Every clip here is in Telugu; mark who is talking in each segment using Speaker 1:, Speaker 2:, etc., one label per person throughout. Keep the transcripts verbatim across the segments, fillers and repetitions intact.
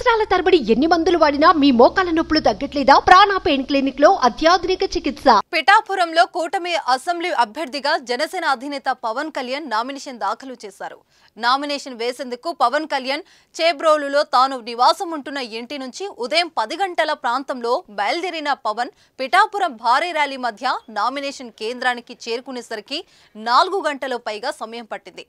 Speaker 1: సంవత్సరాల తరబడి ఎన్ని మందులు వాడినా మీ మోకాల నొప్పులు తగ్గట్లేదా? ప్రాణ పెయిన్ క్లినిక్ లో అత్యాధునిక చికిత్స.
Speaker 2: పిఠాపురంలో కూటమి అసెంబ్లీ అభ్యర్థిగా జనసేన అధినేత పవన్ కళ్యాణ్ నామినేషన్ దాఖలు చేశారు. నామినేషన్ వేసేందుకు పవన్ కళ్యాణ్ చేబ్రోలులో తాను నివాసం ఉంటున్న ఇంటి నుంచి ఉదయం పది గంటల ప్రాంతంలో బయలుదేరిన పవన్ పిఠాపురం భారీ ర్యాలీ మధ్య నామినేషన్ కేంద్రానికి చేరుకునేసరికి నాలుగు గంటల పైగా సమయం పట్టింది.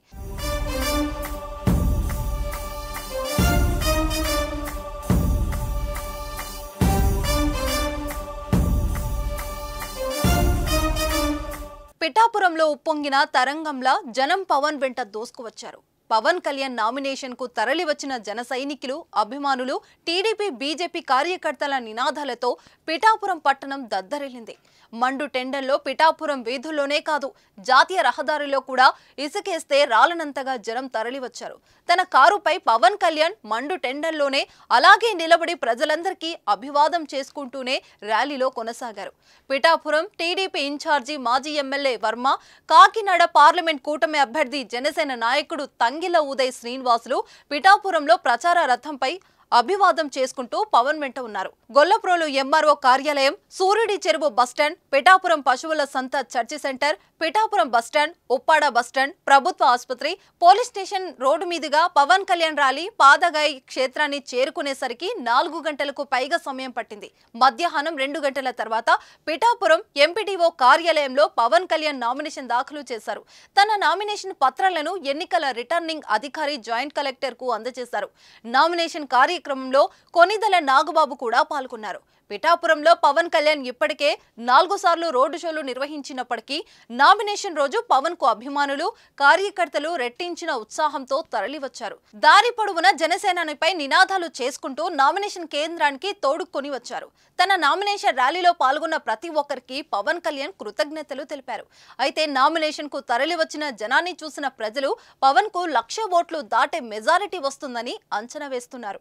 Speaker 2: పిఠాపురంలో ఉప్పొంగిన తరంగంలా జనం పవన్ వెంట దూసుకువచ్చారు. పవన్ కళ్యాణ్ నామినేషన్ కు తరలి వచ్చిన జన సైనికులు, అభిమానులు, టీడీపీ, బీజేపీ కార్యకర్తల నినాదాలతో పిఠాపురం పట్టణం దద్దరిల్లింది. మండు టెండర్లో పిఠాపురం వీధుల్లోనే కాదు, జాతీయ రహదారిలో కూడా ఇసుకేస్తే రాలనంతగా జనం తరలివచ్చారు. తన కారుపై పవన్ కళ్యాణ్ మండు టెండర్లోనే అలాగే నిలబడి ప్రజలందరికీ అభివాదం చేసుకుంటూనే ర్యాలీలో కొనసాగారు. పిఠాపురం టీడీపీ ఇన్ఛార్జి మాజీ ఎమ్మెల్యే వర్మ, కాకినాడ పార్లమెంట్ కూటమి అభ్యర్థి జనసేన నాయకుడు తంగిల ఉదయ్ శ్రీనివాసులు పిఠాపురంలో ప్రచార రథంపై అభివాదం చేసుకుంటూ పవన్ వెంట ఉన్నారు. గొల్లప్రోలు ఎంఆర్ఓ కార్యాలయం, సూర్యుడి చెరువు బస్టాండ్, పిఠాపురం పశువుల సంత church centre, Pithapuram bus stand, Uppada bus stand, ప్రభుత్వ ఆసుపత్రి, పోలీస్ స్టేషన్ రోడ్డు మీదుగా పవన్ కళ్యాణ్ ర్యాలీ పాదగాయి క్షేత్రాన్ని చేరుకునేసరికి నాలుగు గంటలకు పైగా సమయం పట్టింది. మధ్యాహ్నం రెండు గంటల తర్వాత పిఠాపురం ఎంపీడీఓ కార్యాలయంలో పవన్ కళ్యాణ్ నామినేషన్ దాఖలు చేశారు. తన నామినేషన్ పత్రాలను ఎన్నికల రిటర్నింగ్ అధికారి జాయింట్ కలెక్టర్ కు అందజేశారు. నామినేషన్ కార్యక్రమంలో కొనిదెల నాగబాబు కూడా పాల్గొన్నారు. పిఠాపురంలో పవన్ కళ్యాణ్ ఇప్పటికే నాలుగు సార్లు రోడ్డు షోలు నిర్వహించినప్పటికీ నామినేషన్ రోజు పవన్ కు అభిమానులు, కార్యకర్తలు రెట్టించిన ఉత్సాహంతో తరలివచ్చారు. దారి పొడవున జనసేనపై నినాదాలు చేసుకుంటూ నామినేషన్ కేంద్రానికి తోడుకొని వచ్చారు. తన నామినేషన్ ర్యాలీలో పాల్గొన్న ప్రతి ఒక్కరికి పవన్ కళ్యాణ్ కృతజ్ఞతలు తెలిపారు. అయితే నామినేషన్ కు తరలి వచ్చిన జనాన్ని చూసిన ప్రజలు పవన్ కు లక్ష ఓట్లు దాటే మెజారిటీ వస్తుందని అంచనా వేస్తున్నారు.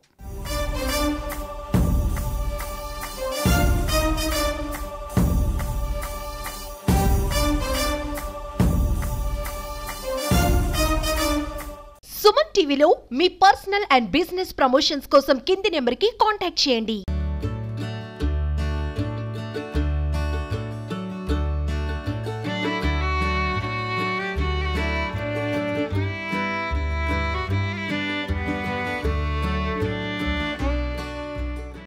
Speaker 1: సుమన్ టీవీలో మీ పర్సనల్ అండ్ బిజినెస్ ప్రమోషన్స్ కోసం కింది నెంబర్కి కాంటాక్ట్ చేయండి.